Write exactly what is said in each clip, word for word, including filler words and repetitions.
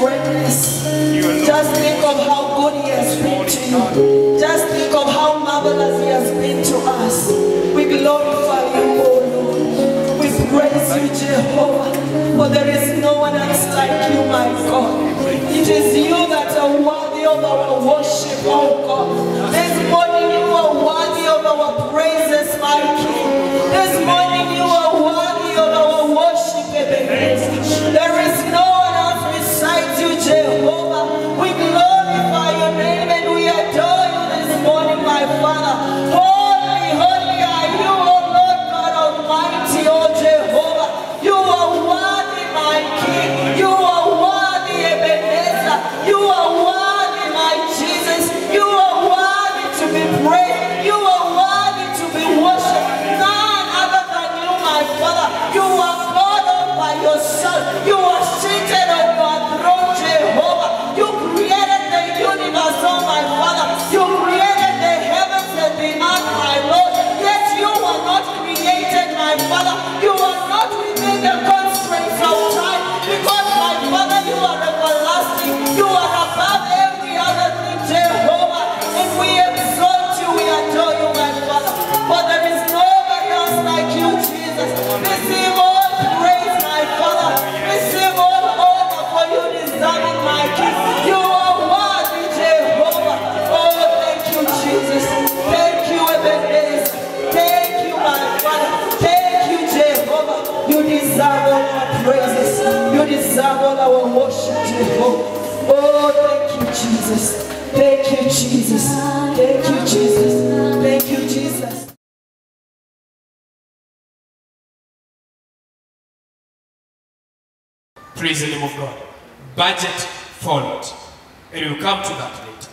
greatness. Just think of how good He has been to you. Just think of how marvelous He has been to us. We glorify You, O Lord. We praise You, Jehovah, for there is no one else like You, my God. It is You that are worthy of our worship, oh God. This morning You are worthy of our praises, my King. This morning You are worthy of our worship, Ebenezer. There is no one else besides You, Jehovah. We glorify Your name and we adore You this morning, my Father. Holy, holy are You, O Lord God Almighty, O Jehovah. You are worthy, my King. You are worthy, Ebenezer. You are worthy, my Jesus. You are worthy to be praised. You are worthy to be worshipped. None other than You, my Father. You are God all by Yourself. You are seated on Your throne, Jehovah. You created the universe, oh my Father. You created the heavens and the earth, my Lord. Yet You are not created, my Father. You are not within the constraints of time. Because, my Father, You are everlasting. You are above every other thing, Jehovah. And we exalt You, we adore You, my Father. For there is nobody else like You, Jesus. Receive all praise, my Father. Receive all honor, for You deserve it, my King. You are worthy, Jehovah. Oh, thank You, Jesus. Thank You, Ebenezer. Thank You, my Father. Thank You, Jehovah. You deserve all our praises. You deserve all our worship, Jehovah. Oh, thank You, Jesus. Thank You, Jesus. Thank You, Jesus. Thank You, Jesus. Praise the name of God. Budget followed. And we'll come to that later.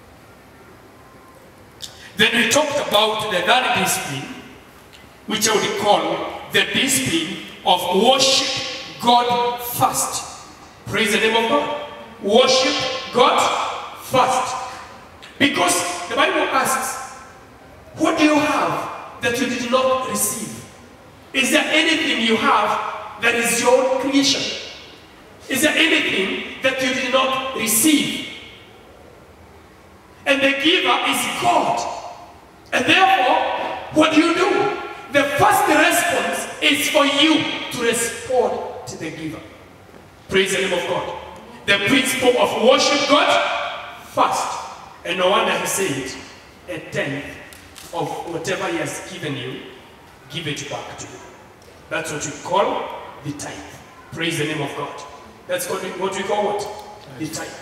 Then we talked about the third discipline, which I would call the discipline of worship God first. Praise the name of God. Worship God first. Because the Bible asks, what do you have that you did not receive? Is there anything you have that is your own creation? Is there anything that you did not receive? And the giver is God. And therefore, what do you do? The first response is for you to respond to the giver. Praise the name of God. The principle of worship God first. And no wonder He said, a tenth of whatever He has given you, give it back to you. That's what we call the tithe. Praise the name of God. That's what we, what we call what? The tithe.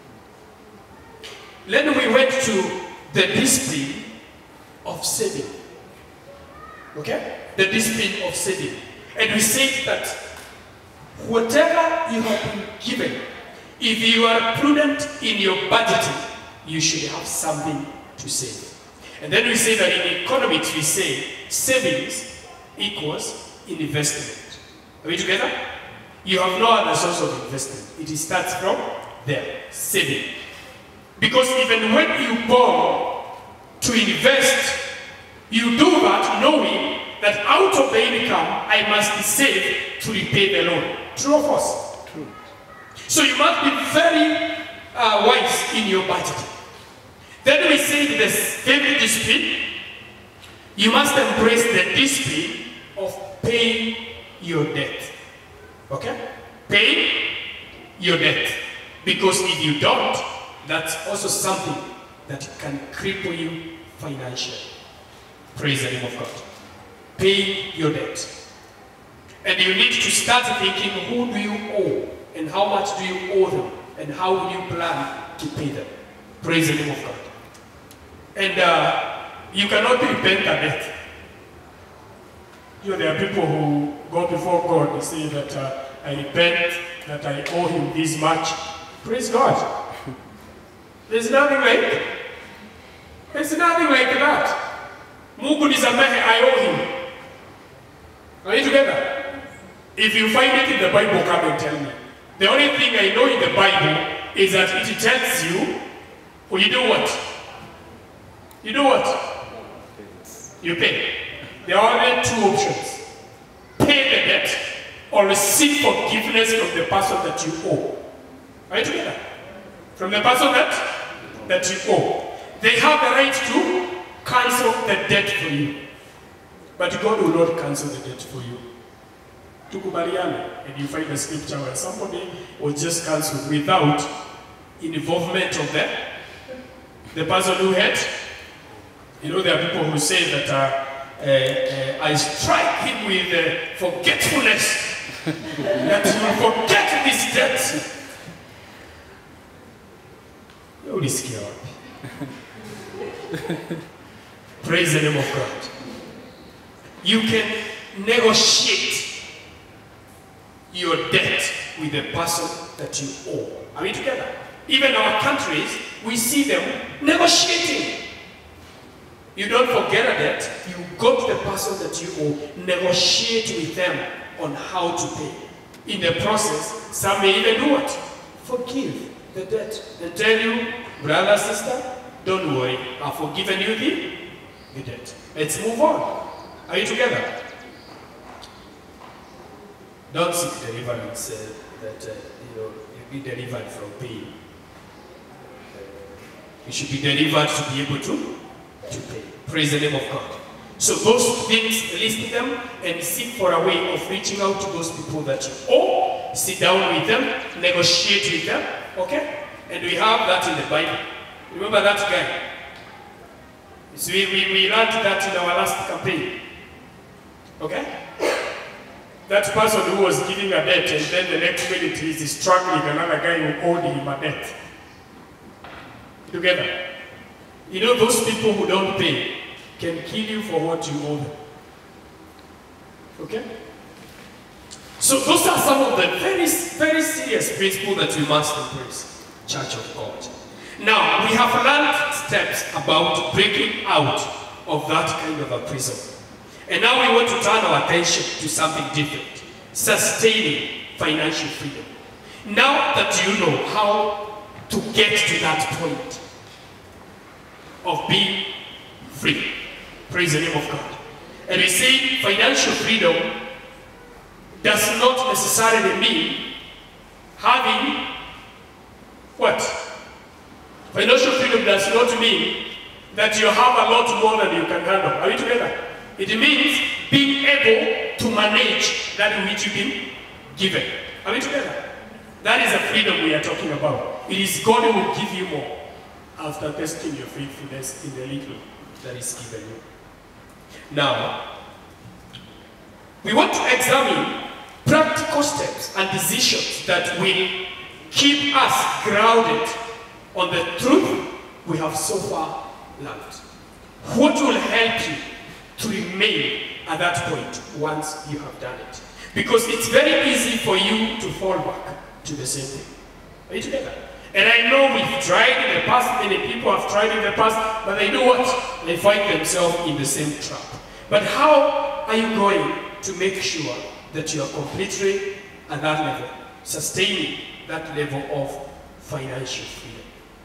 Then we went to the discipline of saving. Okay? The discipline of saving. And we said that whatever you have been given, if you are prudent in your budgeting, you should have something to save. And then we say that in economics we say savings equals investment. Are we together? You have no other source of investment. It starts from there, saving. Because even when you borrow to invest, you do that knowing that out of the income I must save to repay the loan. True or false? True. So you must be very uh, wise in your budgeting. Then we say this favorite discipline, you must embrace the discipline of paying your debt. Okay? Pay your debt. Because if you don't, that's also something that can cripple you financially. Praise the name of God. Pay your debt. And you need to start thinking, who do you owe? And how much do you owe them? And how will you plan to pay them? Praise the name of God. And uh, you cannot repent a debt. You know, there are people who go before God and say that uh, I repent, that I owe Him this much. Praise God. There's nothing like There's nothing like that. Mungu nisamehe, I owe Him. Are you together? If you find it in the Bible, come and tell me. The only thing I know in the Bible is that it tells you, well, you do what? You do what? You pay. There are only two options. Pay the debt or receive forgiveness from the person that you owe. Are you together? From the person that, that you owe. They have the right to cancel the debt for you. But God will not cancel the debt for you. Tukubaliane, and you find a scripture where somebody will just cancel without involvement of the, the person who had. You know, there are people who say that uh, uh, uh, I strike him with uh, forgetfulness, that he will forget this debt. You're scared. Praise the name of God. You can negotiate your debt with the person that you owe. Are we together? Even our countries, we see them negotiating. You don't forget a debt, you go to the person that you owe, negotiate with them on how to pay. In the process, some may even do what? Forgive the debt and tell you, brother, sister, don't worry, I've forgiven you the, the debt. Let's move on. Are you together? Don't seek deliverance uh, that uh, you know you be delivered from pain. Uh, you should be delivered to be able to, to pay. Praise the name of God. So those things, list them and seek for a way of reaching out to those people that you owe. Sit down with them, negotiate with them, okay? And we have that in the Bible. Remember that guy? So we, we, we learned that in our last campaign. Okay? That person who was giving a debt and then the next minute he is struggling another guy who owed him a debt. Together. You know, those people who don't pay can kill you for what you owe them. Okay? So those are some of the very, very serious principles that we must embrace, Church of God. Now, we have learned steps about breaking out of that kind of a prison. And now we want to turn our attention to something different, sustaining financial freedom. Now that you know how to get to that point of being free, praise the name of God. And we say financial freedom does not necessarily mean having what? Financial freedom does not mean that you have a lot more than you can handle. Are we together? It means being able to manage that which you've been given. Are we together? That is the freedom we are talking about. It is God who will give you more after testing your faithfulness in the little that is given you. Now, we want to examine practical steps and decisions that will keep us grounded on the truth we have so far learned. What will help you to remain at that point once you have done it? Because it's very easy for you to fall back to the same thing. Are you together? And I know we've tried in the past, many people have tried in the past, but they do what? They find themselves in the same trap. But how are you going to make sure that you are completely at that level, sustaining that level of financial freedom?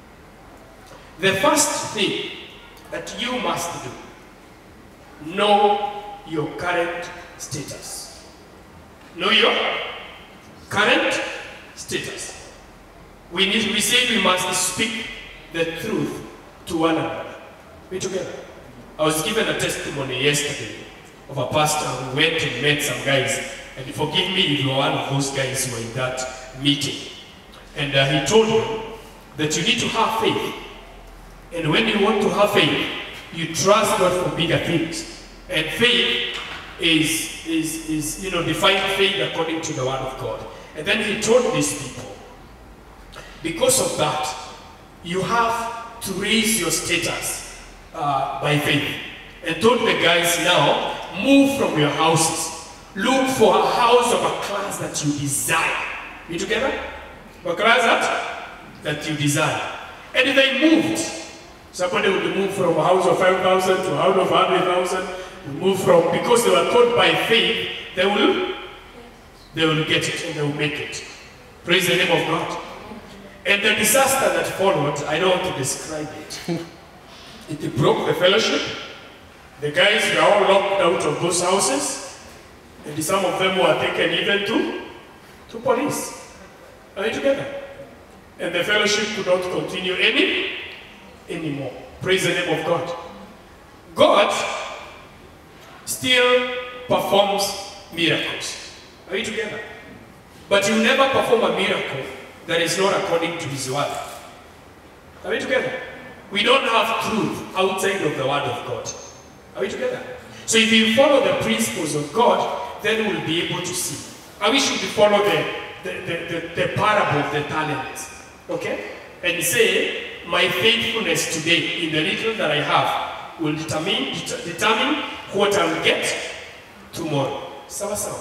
The first thing that you must do, know your current status. Know your current status. We need, we say we must speak the truth to one another. We together. I was given a testimony yesterday of a pastor who went and met some guys, and forgive me if you are one of those guys who were in that meeting. And uh, he told them that you need to have faith. And when you want to have faith, you trust God for bigger things. And faith is, is, is you know, define faith according to the word of God. And then he told these people, because of that, you have to raise your status uh, by faith. And told the guys now, move from your houses. Look for a house of a class that you desire. You together? A class that, that you desire. And they moved. Somebody would move from a house of five thousand to a house of one hundred thousand. Move from, because they were taught by faith, they will, they will get it and they will make it. Praise the name of God. And the disaster that followed, I don't want to describe it. It broke the fellowship. The guys were all locked out of those houses. And some of them were taken even to, to police. Are you together? and the fellowship could not continue any anymore. Praise the name of God. God still performs miracles. Are you together? But He will never perform a miracle that is not according to His word. Are we together? We don't have truth outside of the word of God. Are we together? So if you follow the principles of God, then we'll be able to see. I wish you to follow the, the, the, the, the parable of the talents. Okay? And say, my faithfulness today in the little that I have will determine, det determine what I'll get tomorrow. Sawa sawa.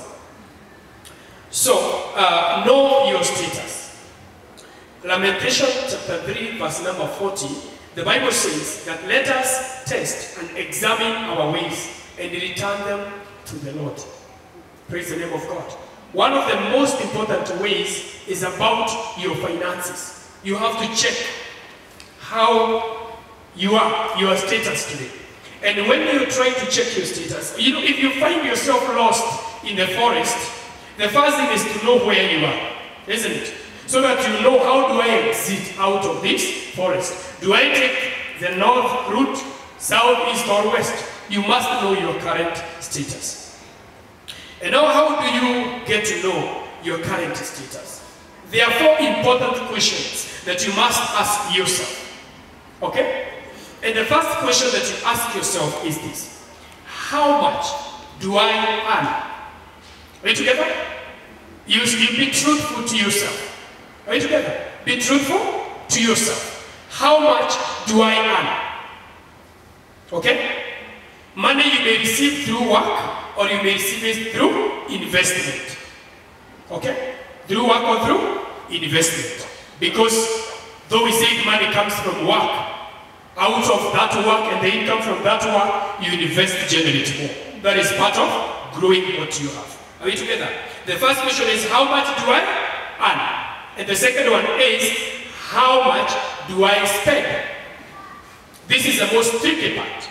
So, uh, know your status. Lamentation chapter three, verse number forty, the Bible says that let us test and examine our ways and return them to the Lord. Praise the name of God. One of the most important ways is about your finances. You have to check how you are, your status today. And when you're trying to check your status, you know, if you find yourself lost in the forest, the first thing is to know where you are, isn't it? So that you know, how do I exit out of this forest? Do I take the north route, south, east, or west? You must know your current status. And now, how do you get to know your current status? There are four important questions that you must ask yourself. Okay? And the first question that you ask yourself is this: how much do I earn? Are you together? You, you be truthful to yourself. Are you together? Be truthful to yourself. How much do I earn? Okay? Money you may receive through work, or you may receive it through investment. Okay? Through work or through investment. Because though we say money comes from work, out of that work and the income from that work, you invest to generate more. That is part of growing what you have. Are we together? The first question is, how much do I earn? And the second one is, how much do I spend? This is the most tricky part.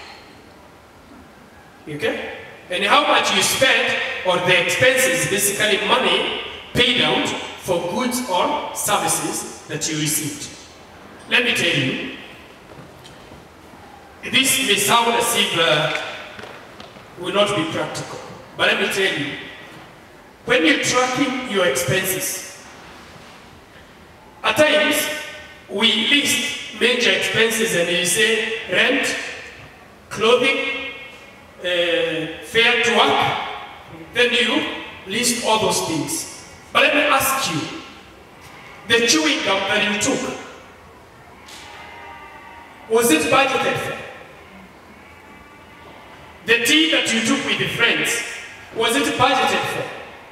Okay? And how much you spend, or the expenses, basically money paid out for goods or services that you received. Let me tell you, this may sound as if uh, will not be practical, but let me tell you, when you're tracking your expenses, at times we list major expenses and you say rent, clothing, uh, fare to work, then you list all those things. But let me ask you, the chewing gum that you took, was it budgeted for? The tea that you took with the friends, was it budgeted for?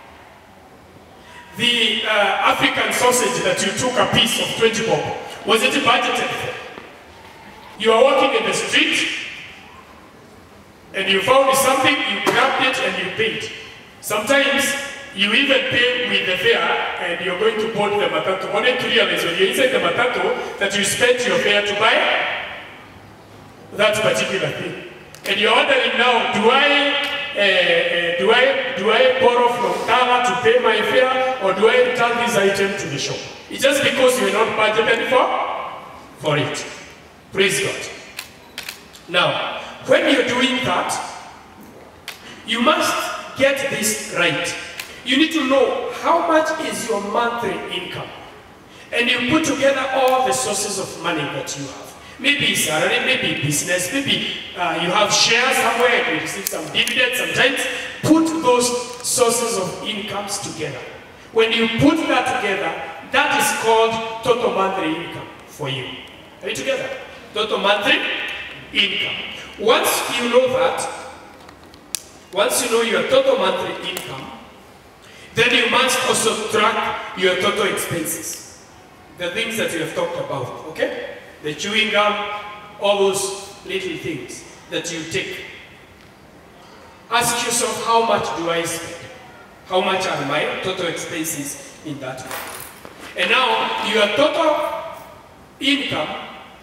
The uh, African sausage that you took a piece of twenty bob, was it budgeted for? You are walking in the street and you found something, you grabbed it and you paid. Sometimes you even pay with the fare and you're going to board the matatu. Only to realize when you're inside the matatu that you spent your fare to buy that particular thing. And you're wondering now, do I Uh, uh, do I do I borrow from Tara to pay my fare, or do I return this item to the shop? It's just because you are not budgeted for for it. Praise God. Now, when you're doing that, you must get this right. You need to know how much is your monthly income, and you put together all the sources of money that you have. Maybe salary, maybe business, maybe uh, you have shares somewhere and you receive some dividends. Sometimes put those sources of incomes together. When you put that together, that is called total monthly income for you. Are you together? Total monthly income. Once you know that, once you know your total monthly income, then you must also track your total expenses. The things that we have talked about, okay? The chewing gum, all those little things that you take. Ask yourself, how much do I spend? How much are my total expenses in that month? And now, your total income,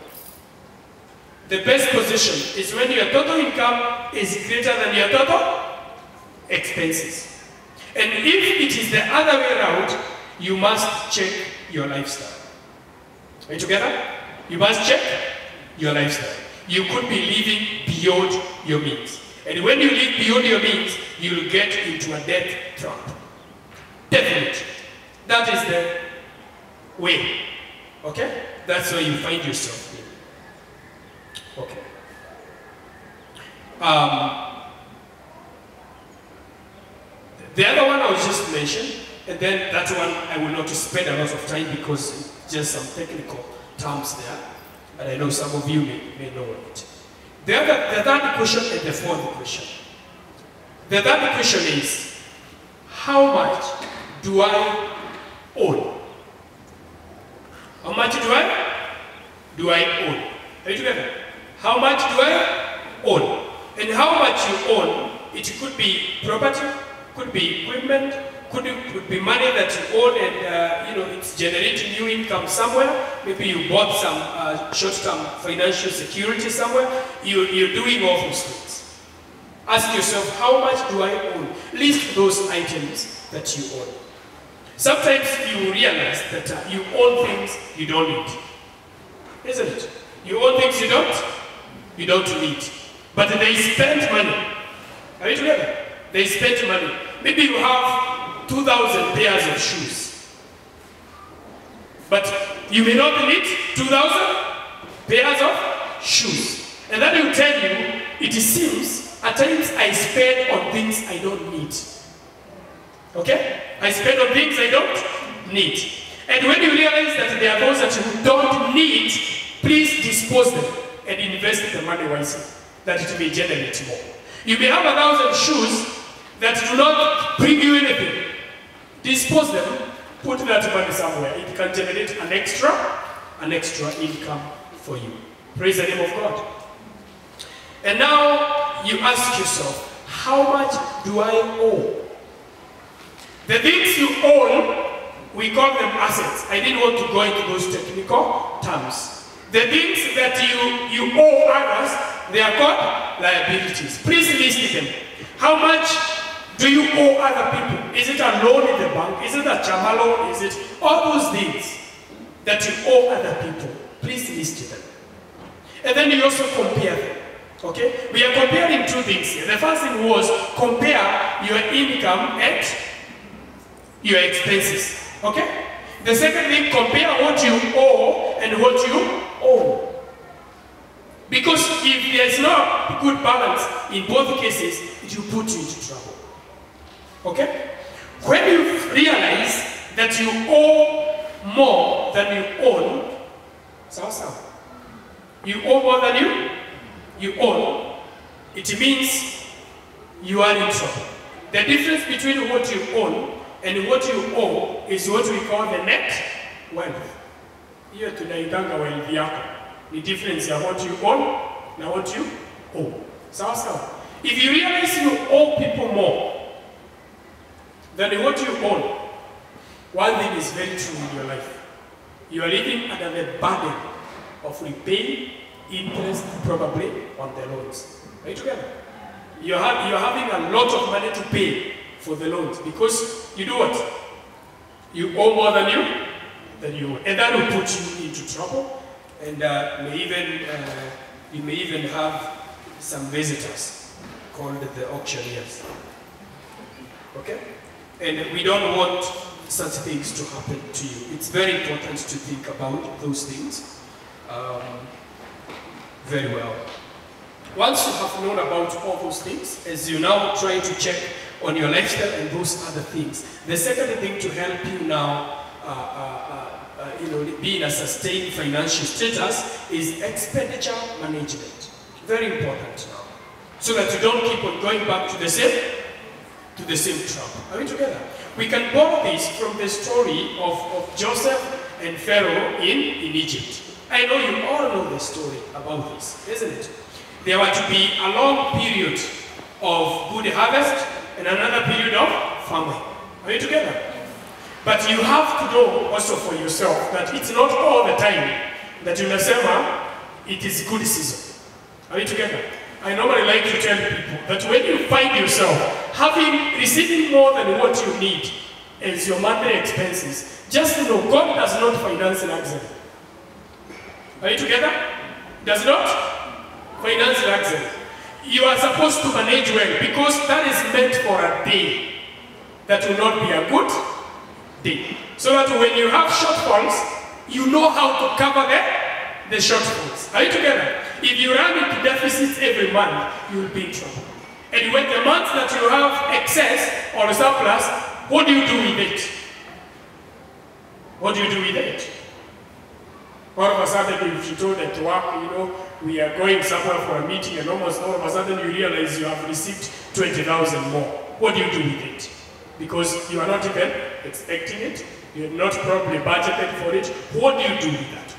the best position is when your total income is greater than your total expenses. And if it is the other way around, you must check your lifestyle. Are you together? You must check your lifestyle. You could be living beyond your means. And when you live beyond your means, you'll get into a death trap. Definitely. That is the way. Okay? That's where you find yourself in. Okay. Um, the other one I was just mentioning, and then that one I will not spend a lot of time because it's just some technical terms there, and I know some of you may, may know it. The, other, the third question and the fourth question. The third question is, how much do I own? How much do I do I own? Are you together? How much do I own? And how much you own, it could be property, could be equipment, could, could be money that you own and uh, you know, it's generating new income somewhere. Maybe you bought some uh, short-term financial security somewhere. You, you're doing all those things. Ask yourself, how much do I own? List those items that you own. Sometimes you realize that uh, you own things you don't need. Isn't it? You own things you don't, you don't need. But they spend money. Are you together? They spend money. Maybe you have two thousand pairs of shoes. But you may not need two thousand pairs of shoes. And then you tell you, it seems, at times I spend on things I don't need. Okay? I spend on things I don't need. And when you realize that there are those that you don't need, please dispose them and invest the money wisely, that it may generate more. You may have a thousand shoes that do not bring you anything. Dispose them, put that money somewhere. It can generate an extra, an extra income for you. Praise the name of God. And now you ask yourself, how much do I owe? The things you own, we call them assets. I didn't want to go into those technical terms. The things that you, you owe others, they are called liabilities. Please list them. How much do you owe other people? Is it a loan in the bank? Is it a chama loan? Is it all those things that you owe other people? Please list them. And then you also compare them. Okay? We are comparing two things here. The first thing was compare your income and your expenses. Okay? The second thing, compare what you owe and what you own. Because if there's no good balance in both cases, it will put you into trouble. Okay? When you realize that you owe more than you own, so, so, you owe more than you, you own, it means you are in trouble. The difference between what you own and what you owe is what we call the net wealth. Here tunaitanga wealth yako. The difference is what you own and what you owe. Sawa sawa. If you realize you owe people more than what you own, one thing is very true in your life. You are living under the burden of repaying interest probably on the loans. Are you together? You're, ha you're having a lot of money to pay for the loans because you do what? You owe more than you, than you owe. And that will put you into trouble, and uh, may even, uh, you may even have some visitors called the auctioneers. Okay? And we don't want such things to happen to you. It's very important to think about those things um, very well. Once you have known about all those things, as you now try to check on your lifestyle and those other things, the second thing to help you now uh, uh, uh, you know, be in a sustained financial status is expenditure management. Very important now. So that you don't keep on going back to the same, to the same trap. Are we together? We can borrow this from the story of, of Joseph and Pharaoh in, in Egypt. I know you all know the story about this, isn't it? There were to be a long period of good harvest and another period of famine. Are you together? But you have to know also for yourself that it's not all the time that you nasema it is good season. Are you together? I normally like to tell people that when you find yourself having, receiving more than what you need as your monthly expenses, just know God does not finance luxury. Are you together? Does not? Finance luxury. You are supposed to manage well because that is meant for a day. That will not be a good day. So that when you have shortfalls, you know how to cover the, the shortfalls. Are you together? If you run into deficits every month, you will be in trouble. And when the months that you have excess or surplus, what do you do with it? What do you do with it? All of a sudden, if you told at work, you know, we are going somewhere for a meeting, and almost all of a sudden you realize you have received twenty thousand more. What do you do with it? Because you are not even expecting it, you are not probably budgeted for it. What do you do with that?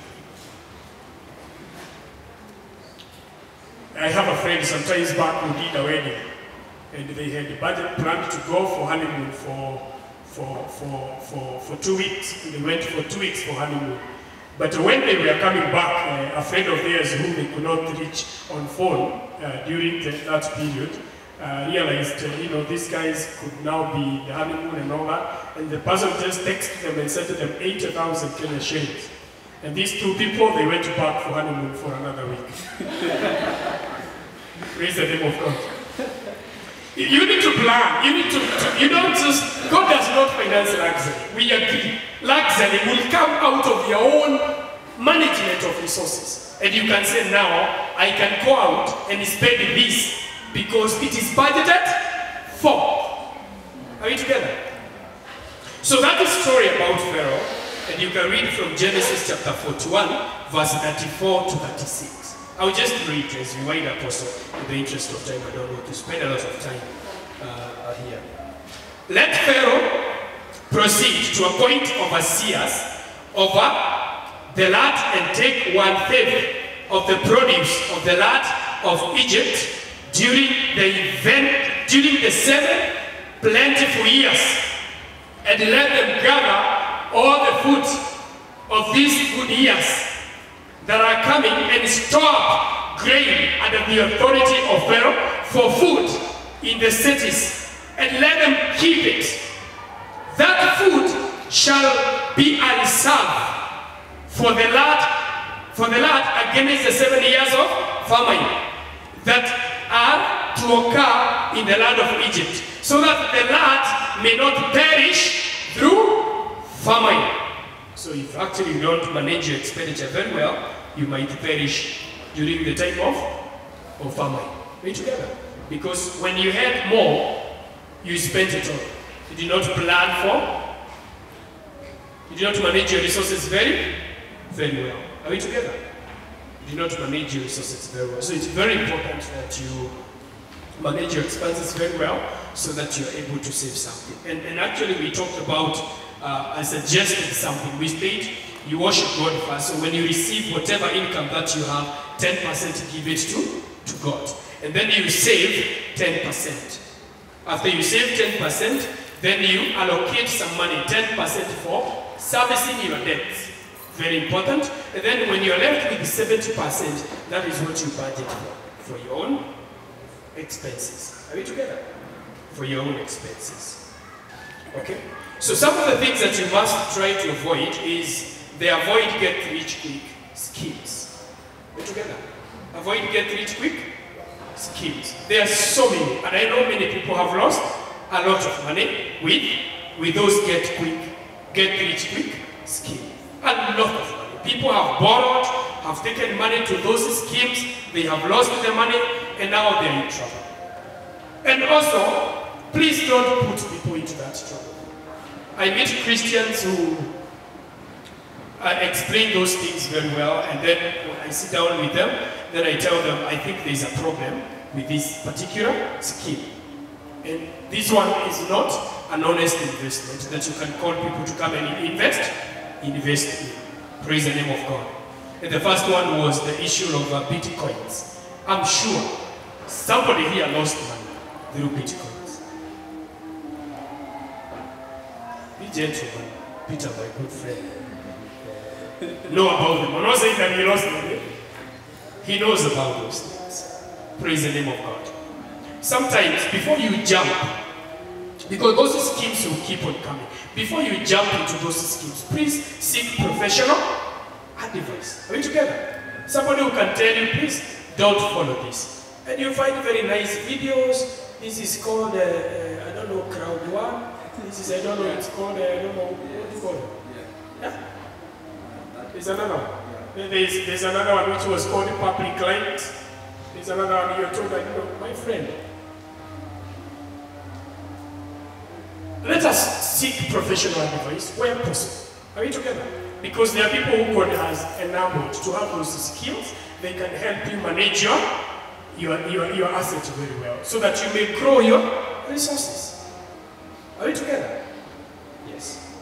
I have a friend sometimes back who did a wedding, and they had a budget planned to go for honeymoon for, for, for, for, for two weeks. They went for two weeks for honeymoon. But when they were coming back, uh, a friend of theirs whom they could not reach on phone uh, during the, that period, uh, realized, uh, you know, these guys could now be the honeymoon and all that, and the person just texted them and sent them eighty thousand Kenya shillings. And these two people, they went back for honeymoon for another week. Praise the name of God. You need to plan. You need to, to, you don't just, God does not finance luxury. We agree. Luxury will come out of your own management of resources. And you can say, now, I can go out and spend this because it is budgeted for. Are we together? So that is story about Pharaoh. And you can read from Genesis chapter forty-one, verse thirty-four to thirty-six. I'll just read as we wind up also. In the interest of time, I don't want to spend a lot of time uh, here. Let Pharaoh proceed to appoint overseers over the land and take one fifth of the produce of the land of Egypt during the event, during the seven plentiful years, and let them gather all the fruit of these good years that are coming and store up grain under the authority of Pharaoh for food in the cities, and let them keep it. That food shall be a reserve for the land, for the land against the seven years of famine that are to occur in the land of Egypt, so that the land may not perish through famine. So if actually you don't manage your expenditure very well, you might perish during the time of, of famine. Are you together? Because when you had more, you spent it all. You did not plan for, you did not manage your resources very, very well. Are we together? You did not manage your resources very well. So it's very important that you manage your expenses very well so that you're able to save something. And, and actually we talked about, uh, I suggested something. We said you worship God first. So when you receive whatever income that you have, ten percent give it to, to God. And then you save ten percent. After you save ten percent, then you allocate some money, ten percent for servicing your debts. Very important. And then when you're left with seventy percent, that is what you budget for, for your own expenses. Are we together? For your own expenses. Okay? So some of the things that you must try to avoid is the avoid get rich quick schemes. Are we together? Avoid get rich quick schemes. There are so many, and I know many people have lost a lot of money with, with those get quick, get rich quick schemes. A lot of money. People have borrowed, have taken money to those schemes, they have lost the money, and now they're in trouble. And also, please don't put people into that trouble. I meet Christians who uh, explain those things very well, and then when I sit down with them, then I tell them, I think there's a problem with this particular scheme. And this one is not an honest investment that you can call people to come and invest, invest in. Praise the name of God. And the first one was the issue of uh, bitcoins. I'm sure somebody here lost money through bitcoins. Be gentleman, Peter, my good friend, know about them. I'm not saying that he lost money. He knows about those things. Praise the name of God. Sometimes, before you jump, because those schemes will keep on coming, before you jump into those schemes, please seek professional advice. advice. Are we together? Somebody who can tell you, please don't follow this. And you find very nice videos. This is called, uh, uh, I don't know, crowd one. This is, I don't know, it's called, uh, I don't know, what do you call it? Yeah? There's another one. There's, there's another one which was called public light. There's another one you're told, I know, my friend. Let us seek professional advice where possible. Are we together? Because there are people who God has enabled to have those skills. They can help you manage your, your, your, your assets very well so that you may grow your resources. Are we together? Yes.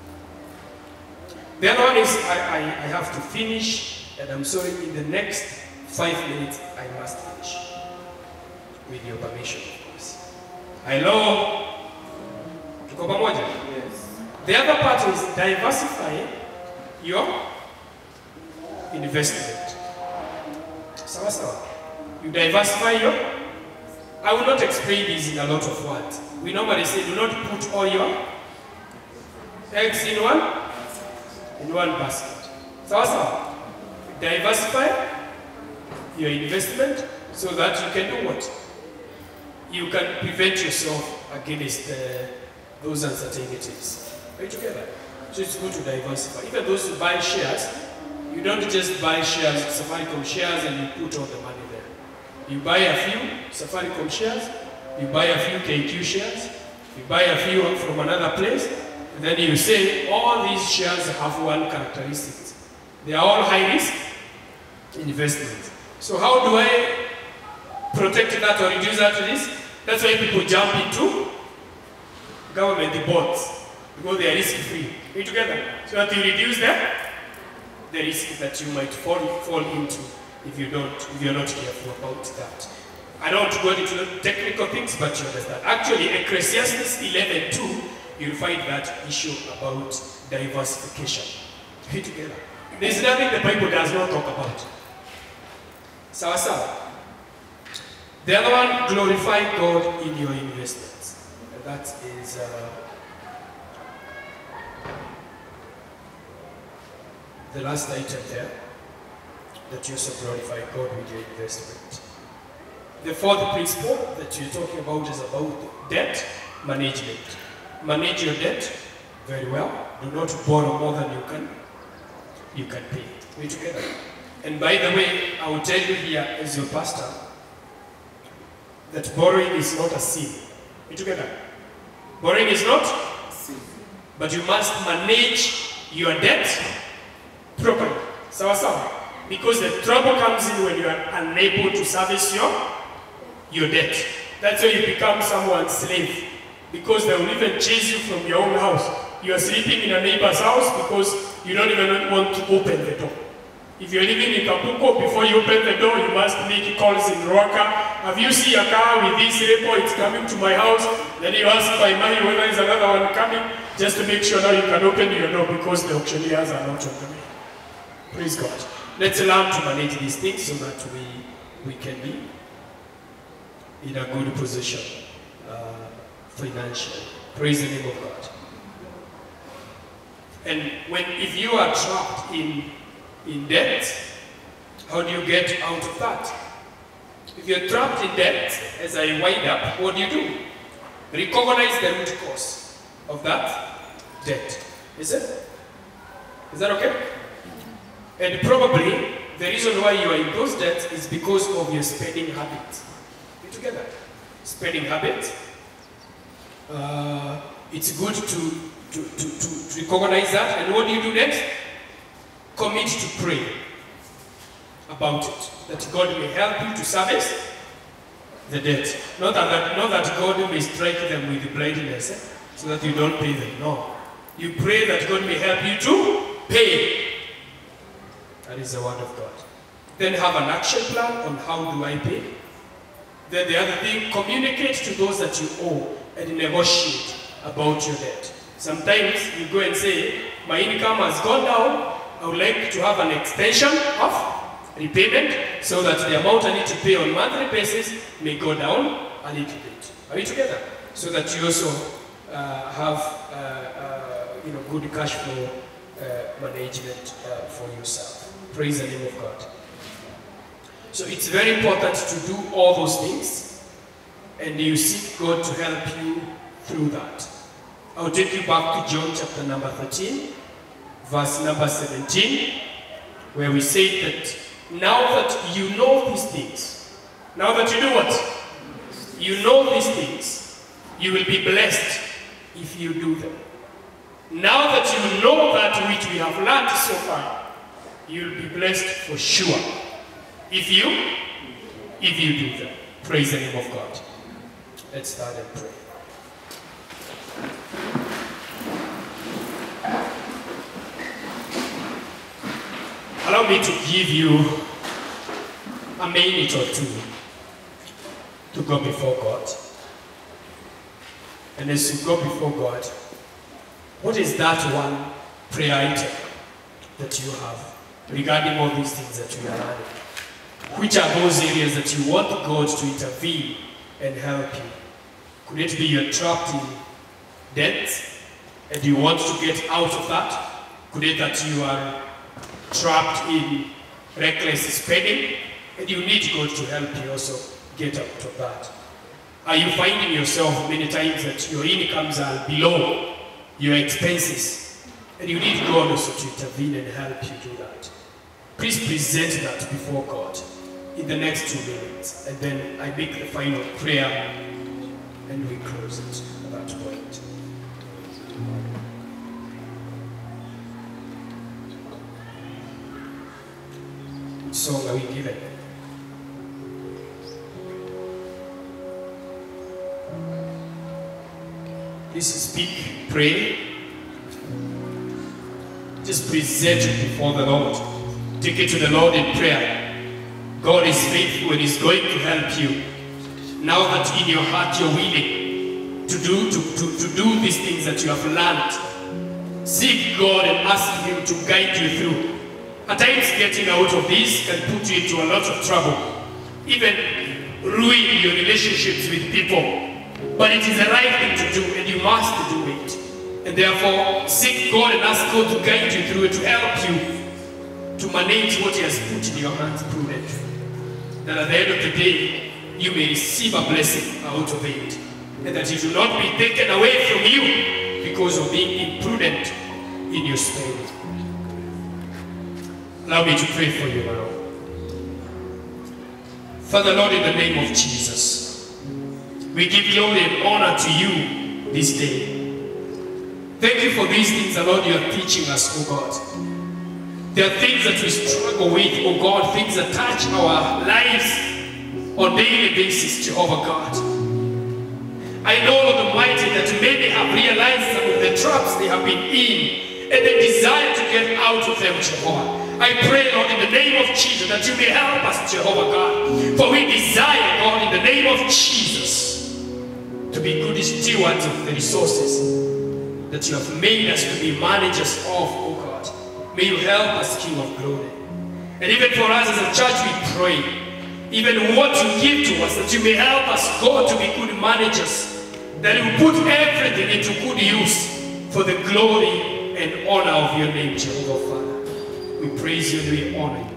The other one is I, I, I have to finish, and I'm sorry, in the next five minutes I must finish. With your permission, of course. Hello? Tuko pamoja? Yes. The other part is diversify your investment. Sawa sawa. You diversify your. I will not explain this in a lot of words. We normally say do not put all your eggs in one in one basket. Sawa sawa. Diversify your investment so that you can do what? You can prevent yourself against uh, those uncertainties. Are you together? So it's good to diversify. Even those who buy shares, you don't just buy shares, Safaricom shares, and you put all the money there. You buy a few Safaricom shares, you buy a few K Q shares, you buy a few from another place, and then you say all these shares have one characteristic. They are all high risk investments. So how do I protect that or reduce that risk? That's why people jump into government bonds, because they are risk-free. Are you together? So that you reduce that, the risk that you might fall, fall into if you don't, if you're not careful about that. I don't want to go into the technical things, but you understand. Actually, Ecclesiastes eleven two, you'll find that issue about diversification. Are you together? There's nothing the Bible does not talk about. Sawa sawa. The other one, glorify God in your investments. And that is uh, the last item there, that you also glorify God with your investment. The fourth principle that you're talking about is about debt management. Manage your debt very well. Do not borrow more than you can, you can pay. We're together. And by the way, I will tell you here as your pastor, that borrowing is not a sin. You together? Borrowing is not sin. But you must manage your debt properly. Sawa sawa. Because the trouble comes in when you are unable to service your, your debt. That's why you become someone's slave. Because they will even chase you from your own house. You are sleeping in a neighbor's house because you don't even want to open the door. If you're living in Kapuko, before you open the door, you must make calls in Ruaka. Have you seen a car with this repo? It's coming to my house. Then you ask by money whether there's another one coming, just to make sure now you can open your door because the auctioneers are not on the way. Praise God. Let's learn to manage these things so that we, we can be in a good position uh, financially. Praise the name of God. And when, if you are trapped in in debt, how do you get out of that? If you're trapped in debt, as I wind up, what do you do? Recognize the root cause of that debt. Is it? Is that okay? And probably the reason why you are in those debts is because of your spending habits. You together? Spending habits. Uh, it's good to, to, to, to, to recognize that. And what do you do next? Commit to pray about it, that God may help you to service the debt. Not that, not that God may strike them with blindness, eh? So that you don't pay them. No. You pray that God may help you to pay. That is the word of God. Then have an action plan on how do I pay. Then the other thing, communicate to those that you owe and negotiate about your debt. Sometimes you go and say, my income has gone down, I would like to have an extension of repayment so that the amount I need to pay on a monthly basis may go down a little bit. Are we together? So that you also uh, have uh, uh, you know, good cash flow uh, management uh, for yourself. Praise the name of God. So it's very important to do all those things, and you seek God to help you through that. I'll take you back to John chapter number thirteen, verse number seventeen, where we say that now that you know these things, now that you do what? You know these things, you will be blessed if you do them. Now that you know that which we have learned so far, you'll be blessed for sure if you, if you do them. Praise the name of God. Let's start and pray. Allow me to give you a minute or two to go before God. And as you go before God, what is that one prayer item that you have regarding all these things that we are learning? Which are those areas that you want God to intervene and help you? Could it be you're trapped in debt and you want to get out of that? Could it be that you are trapped in reckless spending and you need God to help you also get out of that? Are you finding yourself many times that your incomes are below your expenses and you need God also to intervene and help you do that? Please present that before God in the next two minutes, and then I make the final prayer and we close it at that point. Which song are we given? Please speak, pray. Just present it before the Lord. Take it to the Lord in prayer. God is faithful and is going to help you. Now that in your heart you're willing to do, to, to, to do these things that you have learned, seek God and ask Him to guide you through. At times getting out of this can put you into a lot of trouble, even ruin your relationships with people. But it is the right thing to do, and you must do it. And therefore, seek God and ask God to guide you through it, to help you to manage what He has put in your hands prudently. That at the end of the day, you may receive a blessing out of it. And that it will not be taken away from you because of being imprudent in your spending. Allow me to pray for you now. Father, Lord, in the name of Jesus, we give glory and honor to you this day. Thank you for these things, Lord, you are teaching us, oh God. There are things that we struggle with, oh God, things that touch our lives on a daily basis, Jehovah God. I know, Lord Almighty, that many have realized some of the traps they have been in, and they desire to get out of them, Jehovah. I pray, Lord, in the name of Jesus, that you may help us, Jehovah God. For we desire, God, in the name of Jesus, to be good stewards of the resources that you have made us to be managers of, oh God. May you help us, King of Glory. And even for us as a church, we pray, even what you give to us, that you may help us, God, to be good managers, that you put everything into good use for the glory and honor of your name, Jehovah Father. We praise you and we honor you.